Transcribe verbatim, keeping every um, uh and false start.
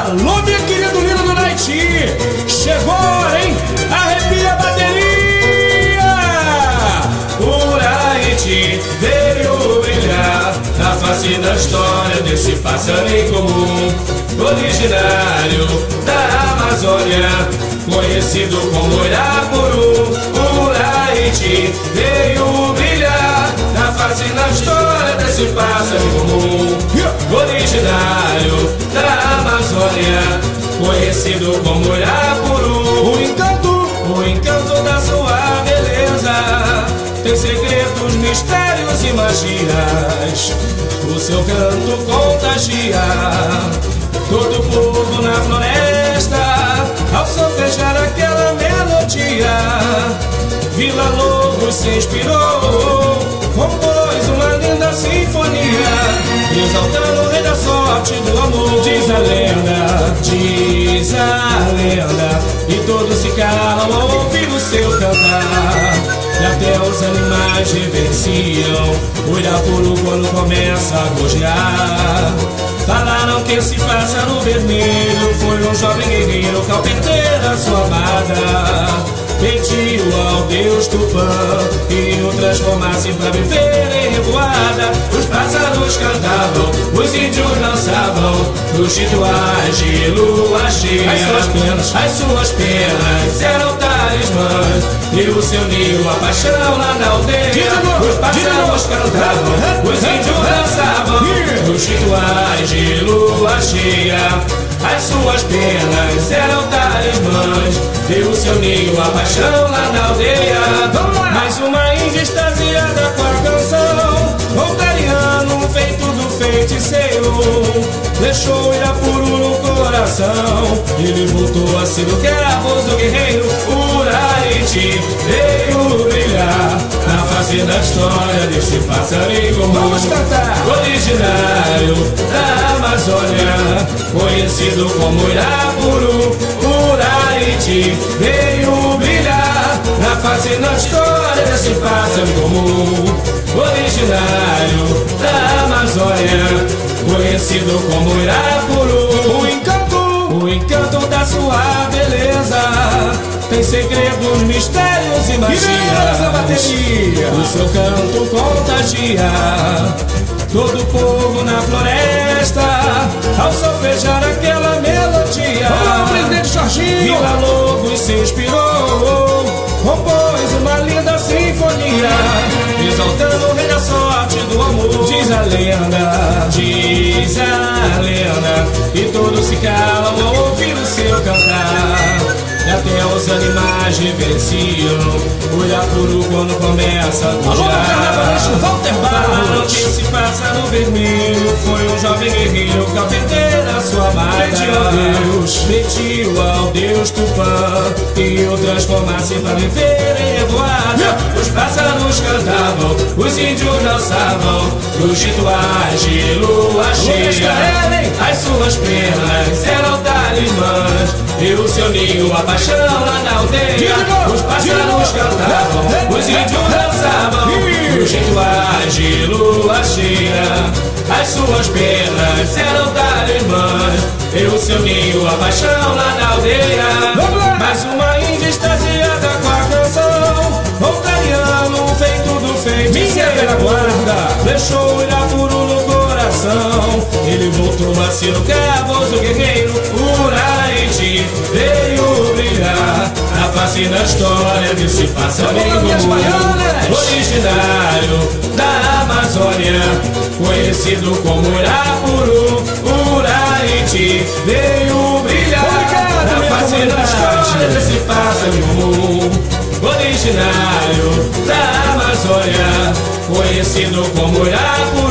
Alô, meu querido lindo do Naiti, chegou a hora, hein? Arrepia a bateria. O Naiti veio brilhar na face da história desse passarinho comum, originário da Amazônia, conhecido como Irapuru. O Naiti veio brilhar na face da história desse passarinho comum, originário da Amazônia, conhecido como Irapuru. O encanto, o encanto da sua beleza tem segredos, mistérios e magias. O seu canto contagia todo o povo na floresta ao solfejar aquela melodia. Vila Lobos se inspirou, compôs uma linda sinfonia, exaltando o rei da sorte do amor. Diz a lenda, diz a lenda, e todos se calam ao ouvir o seu cantar. E até os animais reverenciam o Irapuru quando começa a gorjear. Falaram que se passa no vermelho foi um jovem guerreiro que ao perder a sua amada pediu ao Deus Tupã que o transformasse pra viver em revoada. Os pássaros cantavam, os índios dançavam nos rituais de lua cheia. As suas penas, as suas penas eram talismãs e o seu ninho a paixão lá na aldeia. Os pássaros cantavam, os índios dançavam nos rituais de lua cheia. As suas penas eram talismãs e o seu ninho a paixão lá na aldeia. Mais uma índia extasiada com a canção, voltariano feito do feiticeiro, deixou Irapuru no coração. Ele voltou a ser o que era o guerreiro. O Naiti veio brilhar na face da história desse passarinho comum. Vamos cantar! Originário da Amazônia, conhecido como Irapuru. O Naiti veio brilhar na face da história desse passarinho comum, originário da Amazônia, conhecido como Irapuru. O encanto, o encanto da sua beleza tem segredos, mistérios e magias. a bateria, o seu canto contagia todo o povo na floresta ao solfejar aquela melodia. Olá, presidente Jorginho. Vila Lobos se inspirou, compôs uma linda sinfonia, exaltando o rei da sorte do amor. Diz a lenda, diz a lenda, e todos se calam ao ouvir o seu cantar. E até os animais reverenciam o Irapuru quando começa a gorjear. Alô, carnavalesco Walter Falaram Barros, que se passa no vermelho foi um jovem guerreiro que ao perder a sua amada pediu a Deus, pediu ao Deus Tupã que o transformasse pra viver em revoada. Os pássaros cantavam, os índios dançavam nos rituais de lua cheia. As suas penas eram talismãs e o seu ninho a paixão lá na aldeia. Os pássaros cantavam, os índios dançavam nos rituais de lua cheia. As suas penas eram talismãs e o seu ninho a paixão lá na aldeia. Mais uma índia extasiada com a canção, voltariano feito do feiticeiro, deixou o Irapuru no coração. Ele voltou a ser o cavoso guerreiro. O Naiti veio brilhar na face da história desse passarinho comum, originário da Amazônia, conhecido como Irapuru. O Naiti veio brilhar na face da história desse passarinho comum, originário da Amazônia, conhecido como Irapuru.